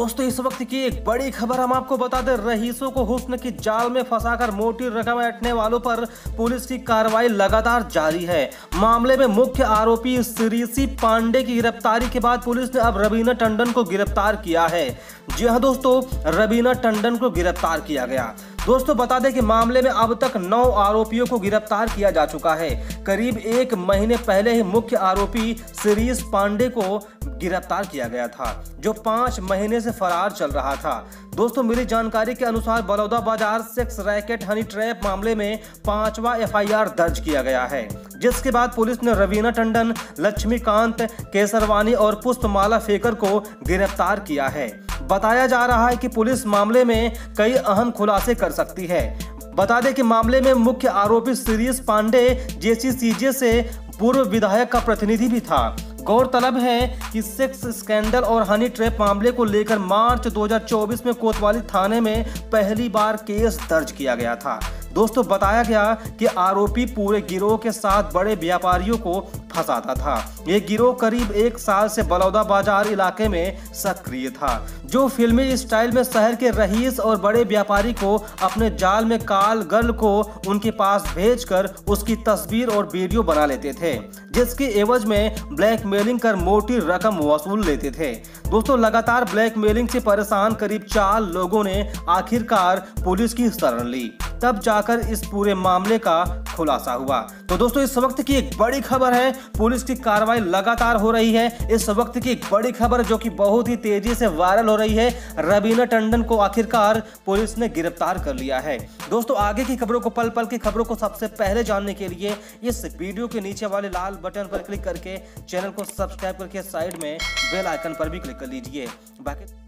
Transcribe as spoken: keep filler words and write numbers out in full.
दोस्तों इस वक्त की एक बड़ी खबर हम आपको बता दें। रईसों को हुस्न की जाल में फंसाकर मोटी रकम ऐंठने वालों पर पुलिस की कार्रवाई लगातार जारी है। मामले में मुख्य आरोपी श्रीसी पांडे की गिरफ्तारी के बाद पुलिस ने अब रवीना टंडन को गिरफ्तार किया है। जी हां दोस्तों, रवीना टंडन को गिरफ्तार किया गया। दोस्तों बता दें कि मामले में अब तक नौ आरोपियों को गिरफ्तार किया जा चुका है। करीब एक महीने पहले ही मुख्य आरोपी श्रीस पांडे को गिरफ्तार किया गया था, जो पांच महीने से फरार चल रहा था। दोस्तों मिली जानकारी के अनुसार Balodabazar sex racket honey trap मामले में पांचवा एफ आई आर दर्ज किया गया है, जिसके बाद पुलिस ने रवीना टंडन, लक्ष्मीकांत केसरवानी और पुष्पमाला फेकर को गिरफ्तार किया है। बताया जा रहा है कि पुलिस मामले में कई अहम खुलासे कर सकती है। बता दें कि मामले में मुख्य आरोपी श्रीस पांडे जेसी सीजे से पूर्व विधायक का प्रतिनिधि भी था। गौरतलब है कि सेक्स स्कैंडल और हनी ट्रैप मामले को लेकर मार्च दो हज़ार चौबीस में कोतवाली थाने में पहली बार केस दर्ज किया गया था। दोस्तों बताया गया कि आरोपी पूरे गिरोह के साथ बड़े व्यापारियों को फंसाता था। ये गिरोह करीब एक साल से बलौदाबाजार इलाके में सक्रिय था, जो फिल्मी स्टाइल में शहर के रईस और बड़े व्यापारी को अपने जाल में काल गर्ल को उनके पास भेजकर उसकी तस्वीर और वीडियो बना लेते थे, जिसके एवज में ब्लैकमेलिंग कर मोटी रकम वसूल लेते थे। दोस्तों लगातार ब्लैकमेलिंग से परेशान करीब चार लोगों ने आखिरकार पुलिस की शरण ली, तब जाकर इस पूरे मामले का खुलासा हुआ। तो दोस्तों इस वक्त की एक बड़ी खबर है, पुलिस की कार्रवाई लगातार हो रही है। इस वक्त की एक बड़ी खबर जो कि बहुत ही तेजी से वायरल हो रही है, रवीना टंडन को आखिरकार पुलिस ने गिरफ्तार कर लिया है। दोस्तों आगे की खबरों को, पल पल की खबरों को सबसे पहले जानने के लिए इस वीडियो के नीचे वाले लाल बटन पर क्लिक करके चैनल को सब्सक्राइब करके साइड में बेल आइकन पर भी क्लिक कर लीजिए। बाकी